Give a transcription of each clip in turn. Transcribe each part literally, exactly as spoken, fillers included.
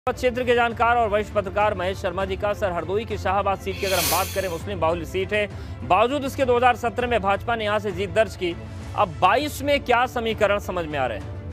क्षेत्र के जानकार और वरिष्ठ पत्रकार महेश शर्मा जी का सर हरदोई की शाहबाद सीट की अगर हम बात करें, मुस्लिम बाहुल्य सीट है। बावजूद इसके दो हज़ार सत्रह में भाजपा ने यहां से जीत दर्ज की। अब बाईस में क्या समीकरण समझ में आ रहे हैं?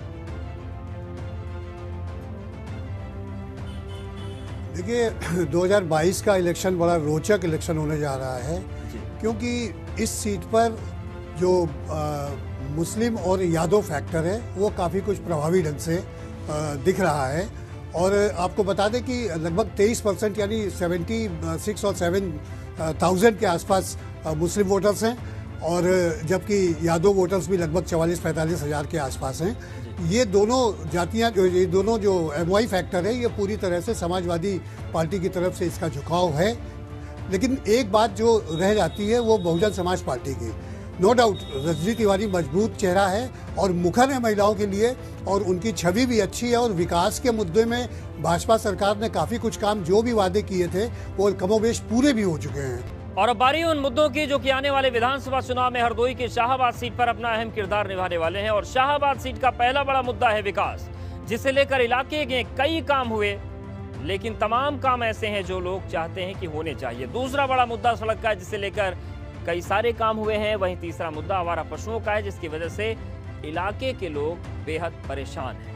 देखिए, दो हज़ार बाईस का इलेक्शन बड़ा रोचक इलेक्शन होने जा रहा है, क्योंकि इस सीट पर जो आ, मुस्लिम और यादव फैक्टर है वो काफ़ी कुछ प्रभावी ढंग से आ, दिख रहा है। और आपको बता दें कि लगभग तेईस परसेंट यानी छिहत्तर और सेवन थाउजेंड के आसपास मुस्लिम वोटर्स हैं, और जबकि यादव वोटर्स भी लगभग चवालीस पैंतालीस हज़ार के आसपास हैं। ये दोनों जातियां जो ये दोनों जो एमवाई फैक्टर है, ये पूरी तरह से समाजवादी पार्टी की तरफ से इसका झुकाव है। लेकिन एक बात जो रह जाती है वो बहुजन समाज पार्टी की। नो डाउट रजनी तिवारी मजबूत चेहरा है और मुखर है महिलाओं के लिए, और उनकी छवि भी अच्छी है, और विकास के मुद्दे में भाजपा सरकार ने काफ़ी कुछ काम जो भी वादे किए थे वो कमोबेश पूरे भी हो चुके हैं। और अब बारी उन मुद्दों की जो कि आने वाले विधानसभा चुनाव में हरदोई की शाहबाद सीट पर अपना अहम किरदार निभाने वाले हैं। और शाहबाद सीट का पहला बड़ा मुद्दा है विकास, जिसे लेकर इलाके के कई काम हुए, लेकिन तमाम काम ऐसे हैं जो लोग चाहते हैं कि होने चाहिए। दूसरा बड़ा मुद्दा सड़क का है, जिसे लेकर कई सारे काम हुए हैं। वहीं तीसरा मुद्दा आवारा पशुओं का है, जिसकी वजह से इलाके के लोग बेहद परेशान हैं।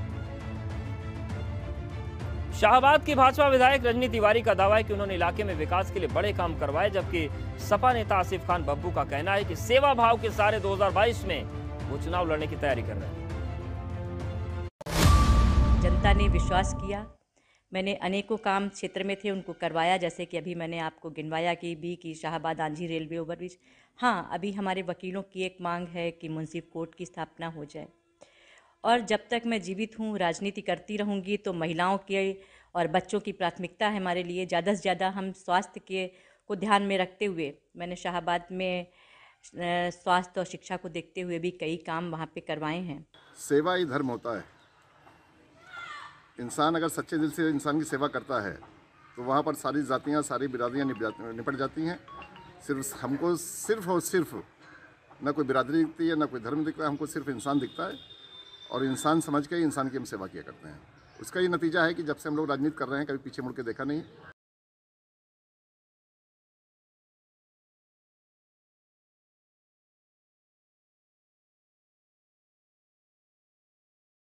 शाहबाद की भाजपा विधायक रजनी तिवारी का दावा है कि उन्होंने इलाके में विकास के लिए बड़े काम करवाए, जबकि सपा नेता आसिफ खान बब्बू का कहना है कि सेवा भाव के सारे दो हज़ार बाईस में वो चुनाव लड़ने की तैयारी कर रहे हैं। जनता ने विश्वास किया, मैंने अनेकों काम क्षेत्र में थे उनको करवाया, जैसे कि अभी मैंने आपको गिनवाया कि भी कि शाहबाद आंझी रेलवे ओवरब्रिज। हाँ, अभी हमारे वकीलों की एक मांग है कि मुंसिफ कोर्ट की स्थापना हो जाए, और जब तक मैं जीवित हूँ राजनीति करती रहूँगी। तो महिलाओं के और बच्चों की प्राथमिकता है हमारे लिए। ज़्यादा से ज़्यादा हम स्वास्थ्य के को ध्यान में रखते हुए मैंने शाहबाद में स्वास्थ्य और शिक्षा को देखते हुए भी कई काम वहाँ पे करवाए हैं। सेवा ही धर्म होता है। इंसान अगर सच्चे दिल से इंसान की सेवा करता है तो वहाँ पर सारी जातियाँ सारी बिरादरियाँ निपट जाती हैं। सिर्फ हमको सिर्फ और सिर्फ ना कोई बिरादरी दिखती है, ना कोई धर्म दिखता है, हमको सिर्फ इंसान दिखता है, और इंसान समझ के ही इंसान की हम सेवा किया करते हैं। उसका ये नतीजा है कि जब से हम लोग राजनीति कर रहे हैं कभी पीछे मुड़ के देखा नहीं।